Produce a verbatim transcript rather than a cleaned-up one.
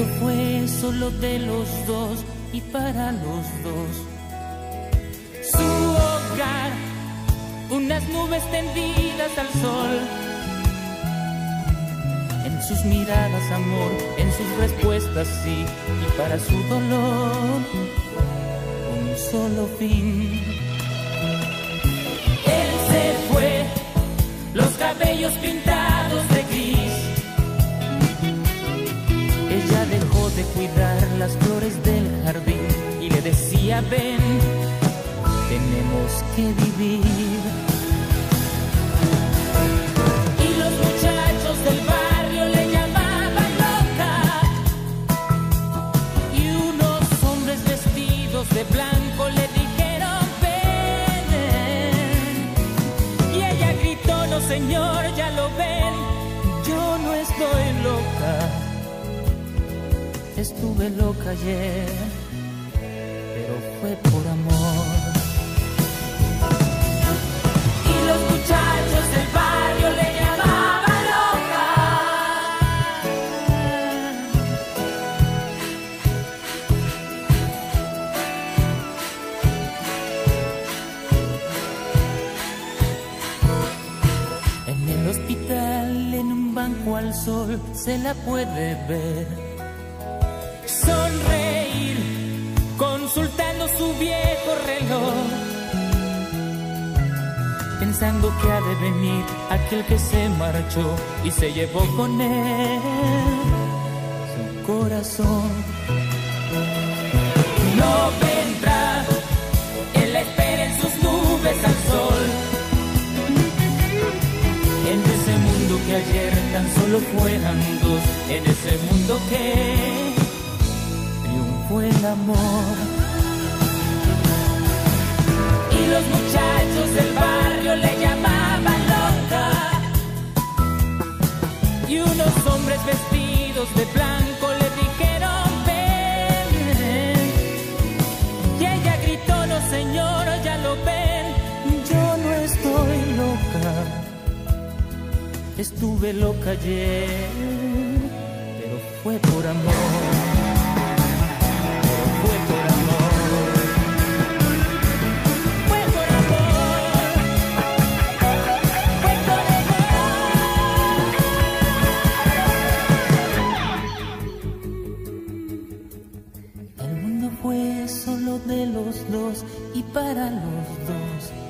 mundo fue solo de los dos y para los dos. Su hogar, unas nubes tendidas al sol. En sus miradas amor, en sus respuestas sí, y para su dolor un solo fin. Él se fue, los cabellos pintados de gris. Ella dejó de cuidar las flores del jardín y le decía ven, tenemos que vivir. Y los muchachos del barrio le llamaban loca, y unos hombres vestidos de blanco le dijeron ven. Y ella gritó no señor, ya lo ven, yo no estoy loca. Estuve loca ayer, pero fue por amor. Y los muchachos del barrio le llamaban loca. En el hospital, en un banco al sol, se la puede ver sonreír, consultando su viejo reloj, pensando que ha de venir aquel que se marchó y se llevó con él su corazón. No vendrá, él espera en sus nubes al sol, en ese mundo que ayer tan solo fueran dos, en ese mundo que fue el amor. Y los muchachos del barrio le llamaban loca, y unos hombres vestidos de blanco le dijeron ven. Y ella gritó no señor, ya lo ven, yo no estoy loca. Estuve loca ayer, pero fue por amor. De los dos y para los dos.